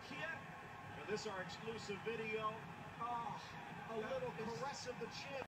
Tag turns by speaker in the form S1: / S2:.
S1: here. For this, our exclusive video. Oh, a little caress of the chin.